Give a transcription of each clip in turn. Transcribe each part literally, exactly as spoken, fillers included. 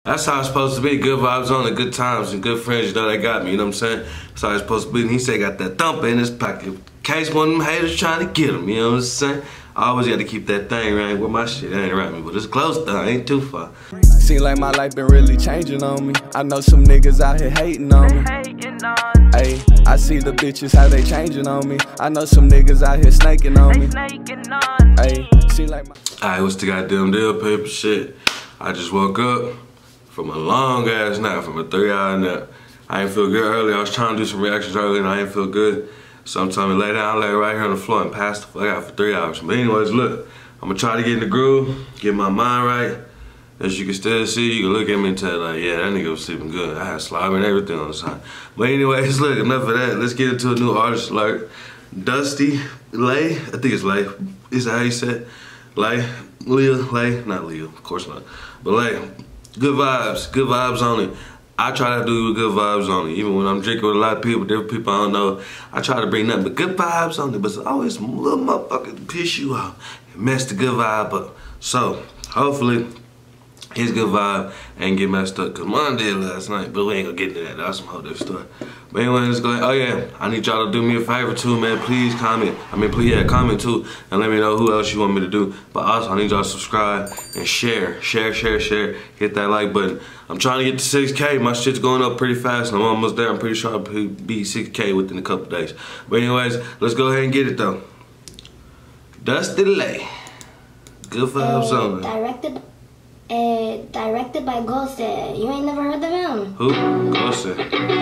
That's how it's supposed to be. Good vibes only, good times, and good friends, you know, they got me, you know what I'm saying? That's how it's supposed to be. And he said got that thumper in his pocket. In case one of them haters trying to get him, you know what I'm saying? I always got to keep that thing right with my shit. It ain't around me, but it's close though, ain't too far. Seem like my life been really changing on me. I know some niggas out here hating on me. Ayy, I see the bitches how they changing on me. I know some niggas out here snaking on me. Ayy, seem like my... Alright, what's the goddamn deal, paper shit? I just woke up from a long ass nap, from a three hour nap. I ain't feel good earlier. I was trying to do some reactions earlier and I ain't feel good. Sometimes I lay down, lay right here on the floor and pass the fuck out for three hours. But anyways, look, I'm gonna try to get in the groove, get my mind right. As you can still see, you can look at me and tell like, yeah, that nigga was sleeping good. I had slobber and everything on the side. But anyways, look, enough of that. Let's get into a new artist alert. Dusty Lay, I think it's Lay. Is that how you say it? Lay, Leah, Lay, not Leah, of course not. But Lay, good vibes, good vibes on it. I try to do good vibes on it. Even when I'm drinking with a lot of people, different people I don't know, I try to bring nothing but good vibes on it. But it's always some little motherfucker piss you off and mess the good vibe up. So, hopefully, his good vibe ain't get messed up. Cause mine did last night, but we ain't gonna get into that. That's some whole different story. But anyway, let's go ahead. Oh yeah, I need y'all to do me a favor too, man. Please comment. I mean, please, yeah, comment too, and let me know who else you want me to do. But also, I need y'all to subscribe and share, share, share, share. Hit that like button. I'm trying to get to six K. My shit's going up pretty fast, and I'm almost there. I'm pretty sure I'll be six K within a couple days. But anyways, let's go ahead and get it though. Dusty Lay. Good vibes uh, on it. Directed. Uh, directed by Ghosted. You ain't never heard of him? Who? Ghosted.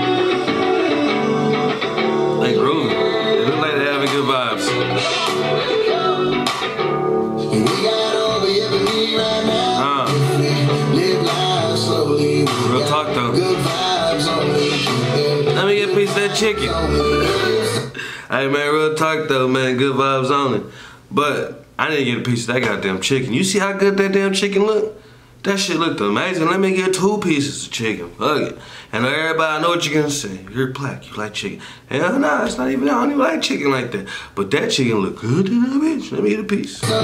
They groovy. They look like they having good vibes. Uh. Real talk though. Let me get a piece of that chicken. Hey man, real talk though, man. Good vibes on it. But I didn't get a piece of that goddamn chicken. You see how good that damn chicken look? That shit looked amazing. Let me get two pieces of chicken. Fuck it. And everybody, I know what you're gonna say. You're black, you like chicken. Hell no, nah, it's not even, I don't even like chicken like that. But that chicken look good to that bitch. Let me get a piece. Oh.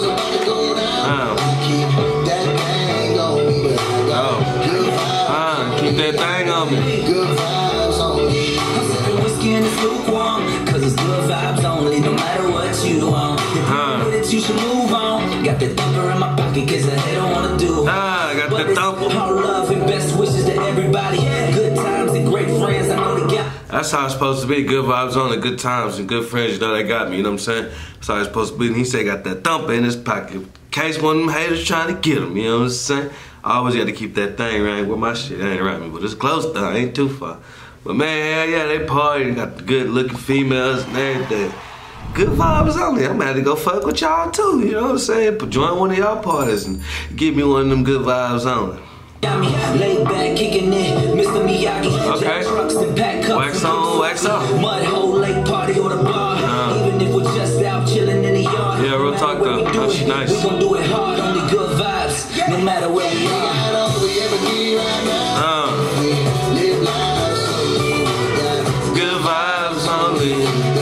Oh. Ah, keep that thing on me. Good vibes only. I'm sipping whiskey and it's lukewarm. Cause it's good vibes only, no matter what you want. Huh. You should move on. Got the thumper in my pocket cause I don't wanna do. Ah, I got but the thumper. All love and best wishes to everybody. Good times and great friends, I know they got. That's how it's supposed to be. Good vibes only, good times and good friends, you know they got me, you know what I'm saying? That's how it's supposed to be. And he said got that thumper in his pocket. In case one of them haters trying to get him, you know what I'm saying? I always got to keep that thing right with my shit. It ain't around me, but it's close though, ain't too far. But man, hell yeah, they party, got the good looking females and everything. Good vibes only. I'm about to go fuck with y'all too, you know what I'm saying? But join one of y'all parties and give me one of them good vibes only. Got me laid back, kicking it, Mister Miyagi. Okay. Trucks and pack cups. Wax on, wax off. Mud hole, lake party or the bar. Uh, Even if we're just out chilling in the yard. Yeah, real talk though. That's nice. We gon' do it hard, only good vibes, no matter where we are. Uh, good vibes only.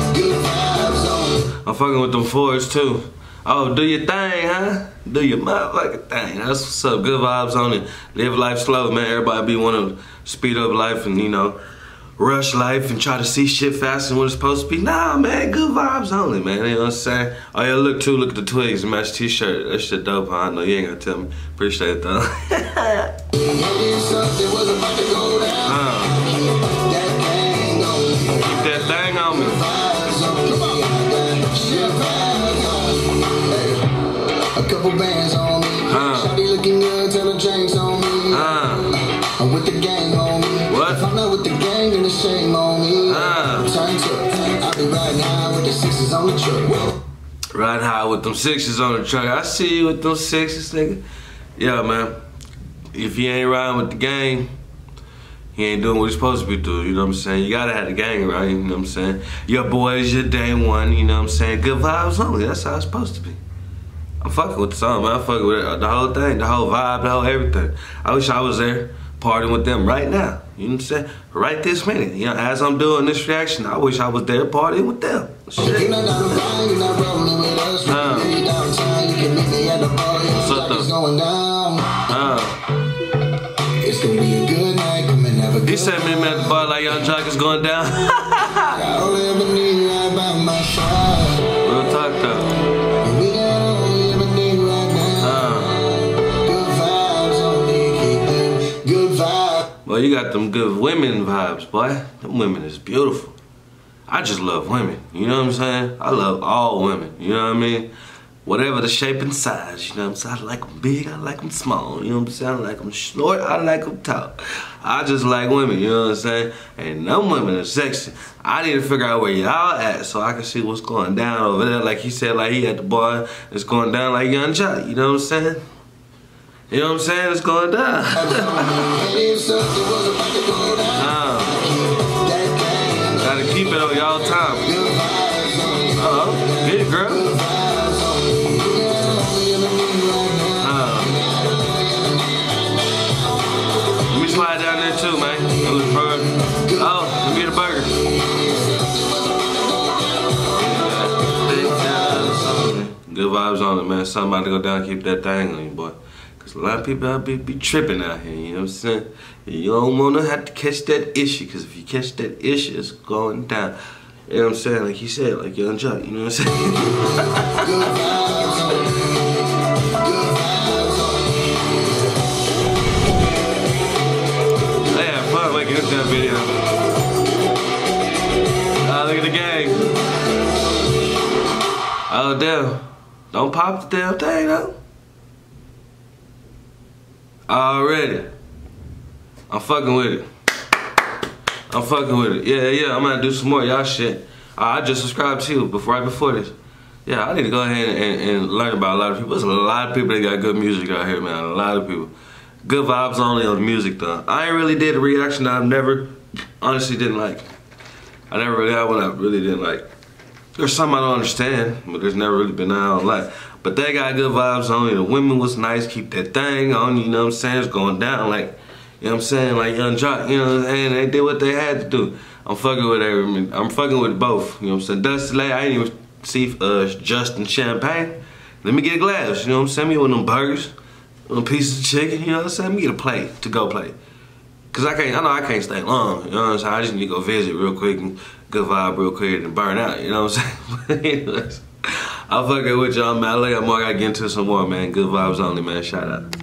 I'm fucking with them fours too. Oh, do your thing, huh? Do your motherfucking thing. That's what's up. Good vibes on it. Live life slow, man. Everybody be wanting to speed up life and, you know, rush life and try to see shit faster than what it's supposed to be. Nah, man. Good vibes only, man. You know what I'm saying? Oh, yeah, look, too. Look at the twigs. Match t-shirt. That shit dope, huh? I know you ain't gonna tell me. Appreciate it, though. uh. Keep that thing on me. A couple bands on me. Uh. Shawty looking good, tell the drinks on me. Uh. I'm with the gang on me. What? If I'm not with the gang, then it's shame on me. Uh. Turn to, I'll be riding high with the sixes on the truck. Riding high with them sixes on the truck. I see you with them sixes, nigga. Yeah, man. If you ain't riding with the gang, he ain't doing what he's supposed to be doing, you know what I'm saying? You gotta have the gang right, you know what I'm saying? Your boys, your day one, you know what I'm saying? Good vibes only, that's how it's supposed to be. I'm fucking with the song, man. I'm fucking with it, the whole thing, the whole vibe, the whole everything. I wish I was there partying with them right now. You know what I'm saying? Right this minute. You know, as I'm doing this reaction, I wish I was there partying with them. Shit. Uh. What's up, though? Uh. said meet me at the bar like Young Jock is going down. Real talk though. Well, you got them good women vibes, boy. Them women is beautiful. I just love women, you know what I'm saying? I love all women, you know what I mean? Whatever the shape and size, you know what I'm saying? I like them big, I like them small, you know what I'm saying? I like them short, I like them tall. I just like women, you know what I'm saying? And them women are sexy. I need to figure out where y'all at so I can see what's going down over there. Like he said, like he at the bar, it's going down like Young Jock, you know what I'm saying? You know what I'm saying? It's going down. uh, gotta keep it on y'all time. Uh-oh, get it, girl. Uh, let me slide down there too, man. Oh, let me get a burger. Good vibes on it, man. Somebody go down and keep that thing on you, boy. Cause a lot of people out be, be tripping out here, you know what I'm saying? You don't wanna have to catch that issue, cause if you catch that issue, it's going down. You know what I'm saying? Like he said, like Young Jock, you know what I'm saying? I had fun making this damn video. Ah, look at the gang. Oh damn. Don't pop the damn thing though. Already. I'm fucking with it. I'm fucking with it. Yeah, yeah, I'm gonna do some more y'all shit. Uh, I just subscribed to you before, right before this. Yeah, I need to go ahead and, and learn about a lot of people. There's a lot of people that got good music out here, man. A lot of people. Good vibes only on the music, though. I ain't really did a reaction that I've never, honestly didn't like. I never really had one I really didn't like. There's some I don't understand, but there's never really been that I don't like. But they got good vibes only. The women was nice, keep that thing on, you know what I'm saying? It's going down like, you know what I'm saying? Like Young Jock, you know what I'm saying? They did what they had to do. I'm fucking with every, I'm fucking with both, you know what I'm saying? Dusty Lay, I didn't even see uh, Justin Champagne. Let me get a glass, you know what I'm saying? Me with them burgers, them pieces of chicken, you know what I'm saying? Let me get a plate to go play. Cause I can't, I know I can't stay long, you know what I'm saying? I just need to go visit real quick and good vibe real quick and burn out, you know what I'm saying? But anyways, I'm fucking with y'all, man. Look at more, I gotta get into some more, man. Good vibes only, man. Shout out.